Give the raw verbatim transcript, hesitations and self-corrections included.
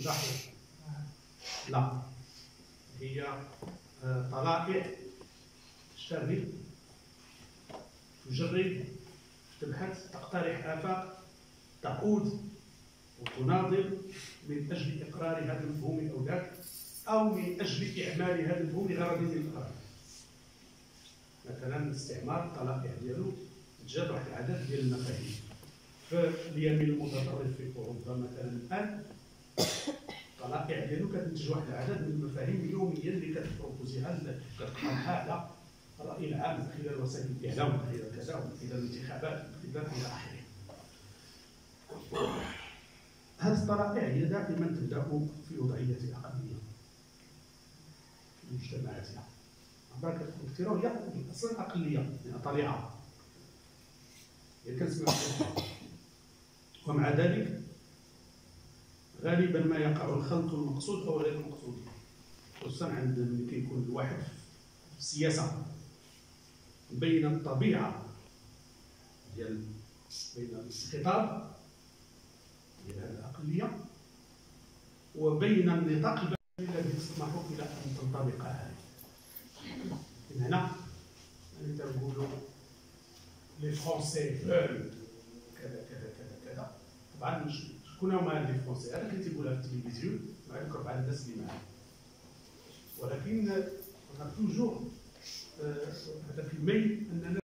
تنجح؟ لا، هي طلائع تشتغل، تجرب، تبحث، تقترح آفاق، تقود وتناضل من أجل إقرار هذا المفهوم أو ذاك، أو من أجل إعمال هذا المفهوم لغرض من الإقرار. مثلا الاستعمار الطلائع ديالو تجاد واحد العدد ديال المفاهيم. فاليمين المتطرف في أوروبا مثلا الآن الطلائع ديالو كتنتج واحد العدد من المفاهيم يوميا اللي كتبروبوزيها، كتقترحها على الرأي العام من خلال وسائل الإعلام، من خلال كذا، ومن خلال الانتخابات، من خلال إلى آخره. هذه الطلائع هي دائما تبدأ في وضعية الأقلية في مجتمعاتها. عبارة كتكون كثيرة وهي أصلا أقلية، يعني طليعة هي كنسمع. ومع ذلك غالبا ما يقع الخلط المقصود أو غير المقصود، خصوصا عند ملي كيكون الواحد في السياسة بين الطبيعة ديال بين الخطاب ديال هذه الأقلية وبين النطاق الذي تسمح إلى أن تنطبق عليه. من هنا يعني تنقولوا لي فرونسي فول كذا كذا كذا كذا. طبعا شكون هما لي فرونسي؟ هذا اللي تيقولها في التلفزيون مع ذوك ربعة الناس اللي معاه. ولكن توجور هذا في الميل أننا